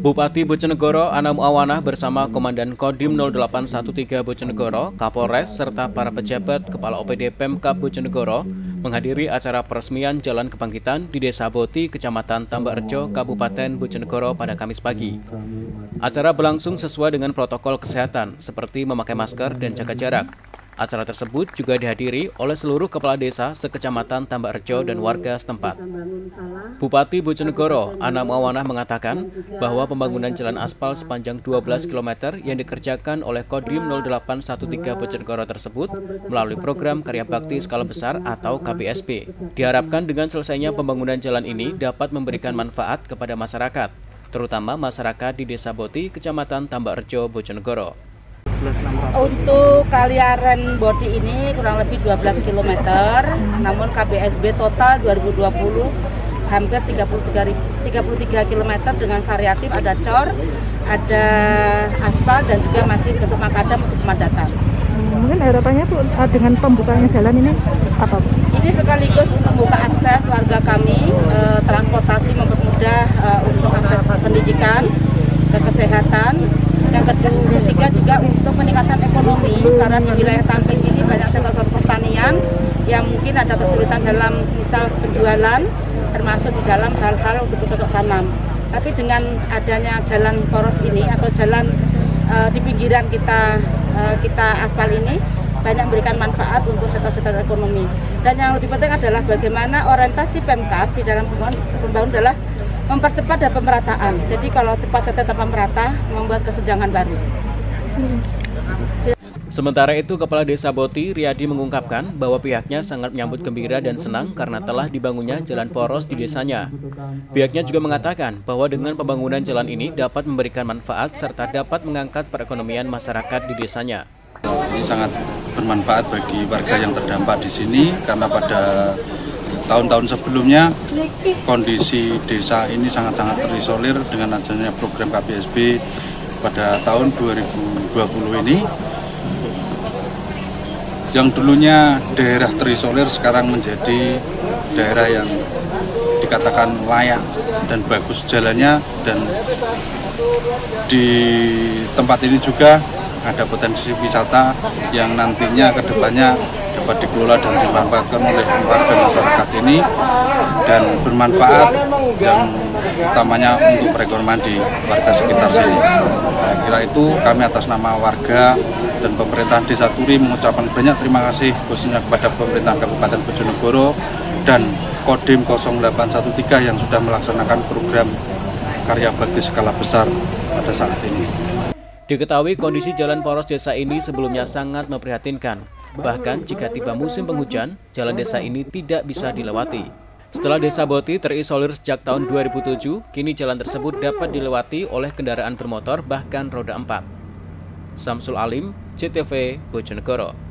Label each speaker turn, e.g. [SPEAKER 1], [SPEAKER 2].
[SPEAKER 1] Bupati Bojonegoro Anam Awanah bersama Komandan Kodim 0813 Bojonegoro, Kapolres, serta para pejabat Kepala OPD Pemkab Bojonegoro menghadiri acara peresmian Jalan Kebangkitan di Desa Boti, Kecamatan Tambakrejo, Kabupaten Bojonegoro pada Kamis pagi. Acara berlangsung sesuai dengan protokol kesehatan seperti memakai masker dan jaga jarak. Acara tersebut juga dihadiri oleh seluruh kepala desa sekecamatan Tambakrejo dan warga setempat. Bupati Bojonegoro Anam Awanah mengatakan bahwa pembangunan jalan aspal sepanjang 12 km yang dikerjakan oleh Kodim 0813 Bojonegoro tersebut melalui program Karya Bakti Skala Besar atau KBSB. Diharapkan dengan selesainya pembangunan jalan ini dapat memberikan manfaat kepada masyarakat, terutama masyarakat di Desa Boti, Kecamatan Tambakrejo, Bojonegoro.
[SPEAKER 2] Untuk kaliaran Boti ini kurang lebih 12 km, namun KBSB total 2020 hampir 33 km dengan variatif, ada cor, ada aspal dan juga masih bentuk makadam untuk pemadatan.
[SPEAKER 3] Mungkin harapannya Bu dengan pembukanya jalan ini apa Bu?
[SPEAKER 2] Ini sekaligus untuk membuka akses warga kami, transportasi mempermudah untuk akses pendidikan, ke kesehatan. Yang ketiga juga untuk peningkatan ekonomi, karena di wilayah Tamping ini banyak sektor pertanian yang mungkin ada kesulitan dalam misal penjualan, termasuk di dalam hal-hal untuk cocok tanam. Tapi dengan adanya jalan poros ini atau jalan di pinggiran kita aspal ini banyak memberikan manfaat untuk sektor-sektor ekonomi. Dan yang lebih penting adalah bagaimana orientasi Pemkab di dalam pembangunan adalah mempercepat dan pemerataan. Jadi kalau cepat saja tanpa merata, membuat kesenjangan baru.
[SPEAKER 1] Sementara itu, Kepala Desa Boti, Riyadi, mengungkapkan bahwa pihaknya sangat menyambut gembira dan senang karena telah dibangunnya jalan poros di desanya. Pihaknya juga mengatakan bahwa dengan pembangunan jalan ini dapat memberikan manfaat serta dapat mengangkat perekonomian masyarakat di desanya.
[SPEAKER 4] Ini sangat bermanfaat bagi warga yang terdampak di sini karena pada tahun-tahun sebelumnya kondisi desa ini sangat-sangat terisolir. Dengan adanya program KBSB pada tahun 2020 ini, yang dulunya daerah terisolir sekarang menjadi daerah yang dikatakan layak dan bagus jalannya, dan di tempat ini juga ada potensi wisata yang nantinya ke depannya dapat dikelola dan dimanfaatkan oleh warga masyarakat ini dan bermanfaat yang utamanya untuk perekonomian di warga sekitar sini. Saya kira itu kami atas nama warga dan pemerintahan Desa Turi mengucapkan banyak terima kasih khususnya kepada pemerintah Kabupaten Bojonegoro dan Kodim 0813 yang sudah melaksanakan program Karya Bakti Skala Besar pada saat ini.
[SPEAKER 1] Diketahui kondisi jalan poros desa ini sebelumnya sangat memprihatinkan. Bahkan jika tiba musim penghujan, jalan desa ini tidak bisa dilewati. Setelah Desa Boti terisolir sejak tahun 2007, kini jalan tersebut dapat dilewati oleh kendaraan bermotor bahkan roda 4. Samsul Alim, CTV, Bojonegoro.